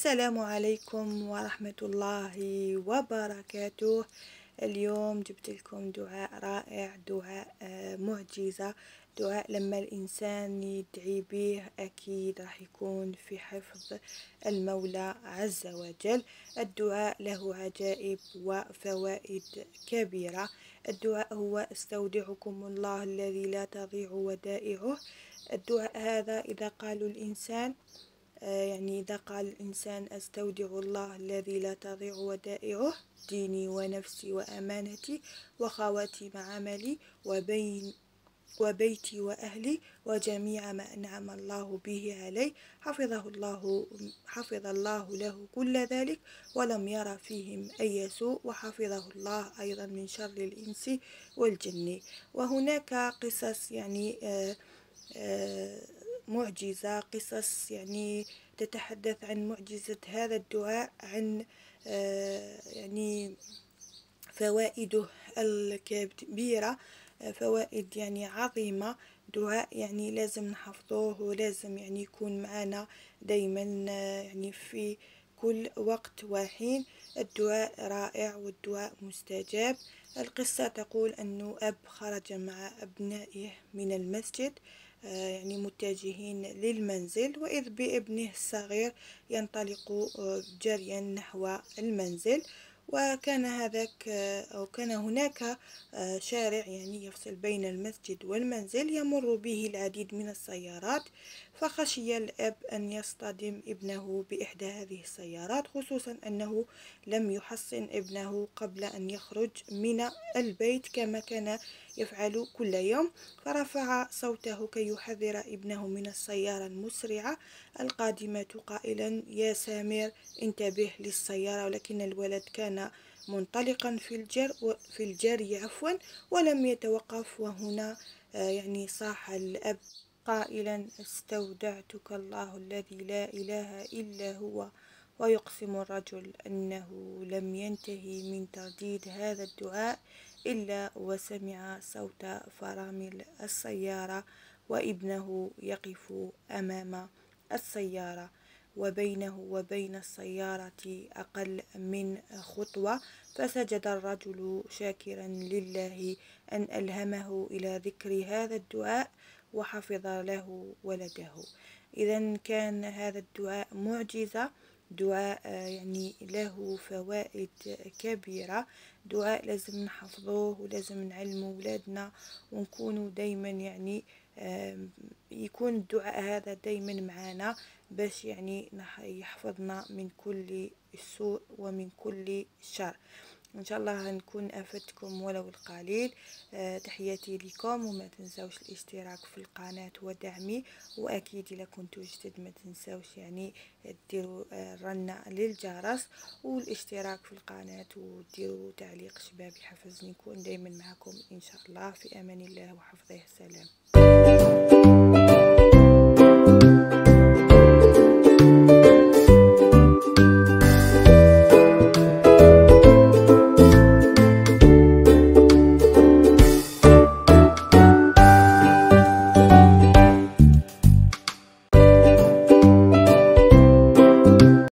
السلام عليكم ورحمة الله وبركاته. اليوم جبت لكم دعاء رائع، دعاء معجزة، دعاء لما الإنسان يدعي به أكيد راح يكون في حفظ المولى عز وجل. الدعاء له عجائب وفوائد كبيرة. الدعاء هو استودعكم الله الذي لا تضيع ودائعه. الدعاء هذا إذا قالوا الإنسان إذا قال الإنسان أستودع الله الذي لا تضيع ودائعه ديني ونفسي وأمانتي وخواتيم عملي وبيتي وأهلي وجميع ما أنعم الله به علي، حفظ الله له كل ذلك ولم ير فيهم أي سوء، وحفظه الله أيضا من شر الإنس والجن. وهناك قصص معجزة، قصص تتحدث عن معجزة هذا الدعاء، عن فوائده الكبيرة، فوائد عظيمة. دعاء لازم نحفظوه، ولازم يكون معنا دايما في كل وقت وحين. الدعاء رائع والدعاء مستجاب. القصة تقول أنه أب خرج مع أبنائه من المسجد متجهين للمنزل، وإذ بابنه الصغير ينطلق جريا نحو المنزل. وكان هناك شارع يفصل بين المسجد والمنزل يمر به العديد من السيارات، فخشي الأب أن يصطدم ابنه بإحدى هذه السيارات، خصوصا أنه لم يحصن ابنه قبل أن يخرج من البيت كما كان يفعل كل يوم. فرفع صوته كي يحذر ابنه من السيارة المسرعة القادمة قائلا: يا سامر انتبه للسيارة. ولكن الولد كان منطلقا في الجري ولم يتوقف. وهنا صاح الأب قائلا: استودعتك الله الذي لا إله إلا هو. ويقسم الرجل أنه لم ينتهي من ترديد هذا الدعاء إلا وسمع صوت فرامل السيارة وابنه يقف أمام السيارة، وبينه وبين السيارة أقل من خطوة. فسجد الرجل شاكرا لله أن ألهمه إلى ذكر هذا الدعاء وحفظ له ولده. إذا كان هذا الدعاء معجزة، دعاء له فوائد كبيرة. دعاء لازم نحفظوه ولازم نعلمه ولادنا، ونكونوا دايما يكون الدعاء هذا دايما معنا باش يحفظنا من كل سوء ومن كل شر. ان شاء الله نكون افدتكم ولو القليل. تحياتي لكم، وما تنسوش الاشتراك في القناة ودعمي. واكيد اذا كنتوا جدد ما تنسوش ديروا الرنة للجرس والاشتراك في القناة، وديروا تعليق شبابي حفزني. نكون دايما معكم ان شاء الله، في امان الله وحفظه. سلام.